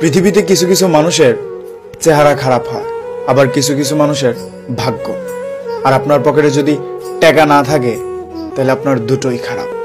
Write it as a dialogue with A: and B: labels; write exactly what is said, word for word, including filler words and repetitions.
A: পৃথিবীতে কিছু কিছু মানুষের চেহারা খারাপ হয়, আবার কিছু কিছু মানুষের ভাগ্য। আর আপনার পকেটে যদি টাকা না থাকে তাহলে আপনার দুটোই খারাপ।